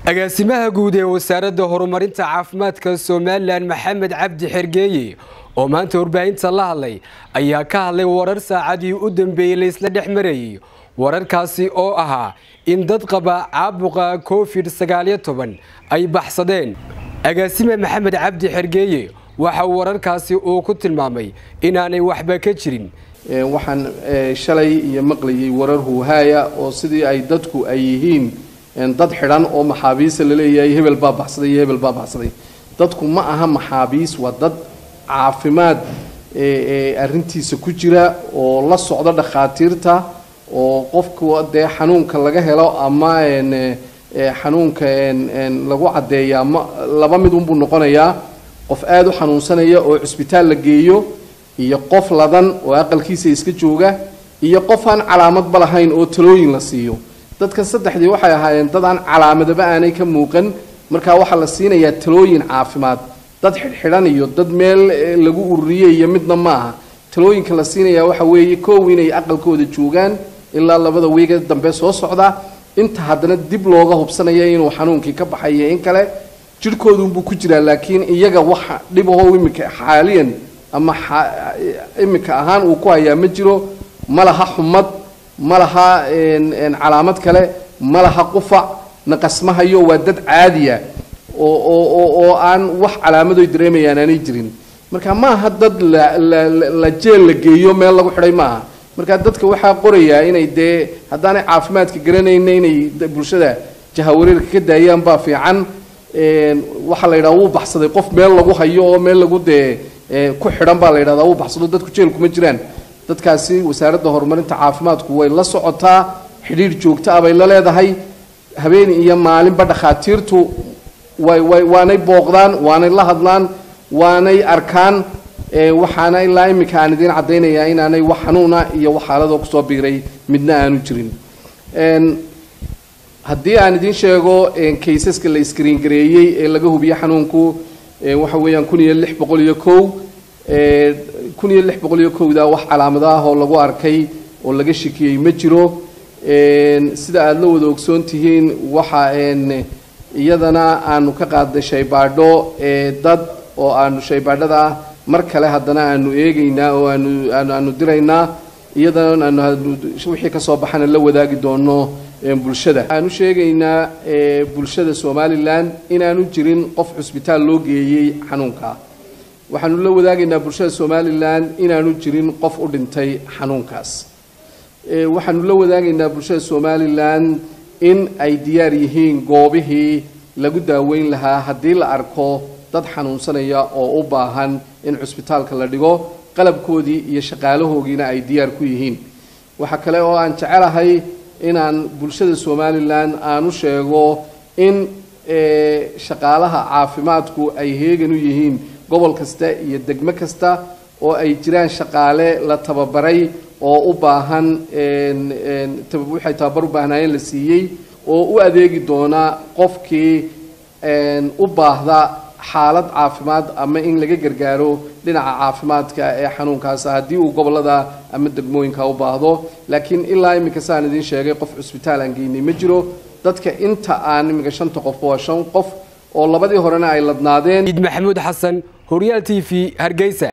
agaasimaha guud ee wasaaradda horumarinta caafimaadka Soomaaliland Maxamed Cabdi Xergeeye oo maanta warbaahinta la hadlay ayaa ka hadlay warar saacadii u dambeeyay la isla dhexmarayay wararkaasi oo ahaa in dad qaba caabuqa COVID-19 ay baxsadeen. agaasime Maxamed Cabdi Xergeeye waxa wararkaasi uu ku tilmaamay inaanay waxba ka jirin. waxaan shalay iyo maqlayay warar huuhaaya oo sidii ay dadku ay yihiin dad xidhan oo maxaabiis la leeyahay hebel baa baxsaday dadku ma aha maxaabiis waa dad caafimaad arintiisa ku jira oo la socda dhaqaatiirta oo qofku de xanuunka laga helo ama xanuunka lagu cadeeyaa laba mid buu noqonayaa qof aad u xanuunsanaya oo isbitaal la geeyo iyo qof ladan oo aqalkiisa iska jooga iyo qof aan calaamad ba lahayn oo talooyin la siiyo dadka saddexdii waxay ahaayeen dad aan calaamadaba aanay ka muuqan marka waxa la siinayaa talooyin caafimaad dad xidhan iyo dad meel lagu ururiyay iyo midna ma aha talooyinka la siinayaa waxa weeye koow inay aqalkooda joogaan ilaa labada week dambe soo socda inta haddana dib looga hubsanaya inuu xanuunkii ka baxay in kale jirkoodu buu ku jiraa laakiin iyaga waxa dhib oo imika xaaliyan ama imika ahaan uu ku hayaa ma jiro malaha xumad malaha calaamad kale malaha qufac naqasmahayo waa dad caadiya oo aan wax calaamadoy dareemayaan aanay jirin marka ma aha dad la jeel la geeyo meel lagu xidhay ma aha marka dadka waxa qorayaa inay de hadaan caafimaadka garanayna inay bulshada jahawareerka ka daayaan baa fiican waxa la yiraahdo uu baxsaday qof meel lagu hayo oo meel lagu ku xidhan baa la yiraahdaa uu baxsado dadku jeel kuma jiraan dadkaasi wasaaradda horumarinta caafimaadku way la socotaa xiriir joogto ah bay la leedahay habeen iyo maalinba dhaqaatiirtu waanay booqdaan waanay la hadlaan waanay arkaan waxaana ilaa imika aan idin cadeynayaa inaanay wax xanuuna iyo wax xaalado ku soo biiray midna aanu jirin haddii aan idin sheego kaysaska la screen gareeyay ee laga hubiyo xanuunku waxa weeyaan 1601 da wax calaamadaha oo lagu arkay oo laga shakiyay ma jiro sida aad la wada ogsoon tihiin waxa iyadana aanu ka qaadnay shaybaadho dad oo aanu shaybaadhada mar kale haddana aanu eegaynaa oo aanu diraynaa iyadana aanu wixii ka soo baxana la wadaagi doono bulshada aanu sheegaynaa bulshada Soomaaliland inaanu jirin qof isbitaal loo geeyay xanuunka waxaanu la wadaagaynaa bulshada Soomaaliland inaanu jirin qof u dhintay xanuunkaas waxaanu la wadaagaynaa bulshada Soomaaliland in ay diyaar yihiin goobihii lagu daaweyn lahaa haddii la arko dad xanuunsanaya oo u baahan in isbitaalka la dhigo qalabkoodii iyo shaqaalahoogiina ay diyaar ku yihiin waxa kale oo aan jecelahay inaan bulshada Soomaaliland aanu sheego in shaqaalaha caafimaadku ay heegan u yihiin gobol kasta iyo degmo kasta oo ay jiraan shaqaale la tababaray oo u baahan waxay tababar u baahnayeen la siiyay oo u adeegi doona qofkii u baahda xaalad caafimaad ama in laga gargaaro dhinaca caafimaadka ee xanuunkaas haddii uu gobolada ama degmooyinka u baahdo laakiin ilaa imika saan idin sheegay qof isbitaal aan geynay ma jiro dadka inta aan imika 5 qof oo 5 qof oo labadii horena ay ladnaadeen. Maxamuud Xasan Horyal TV Hargeysa.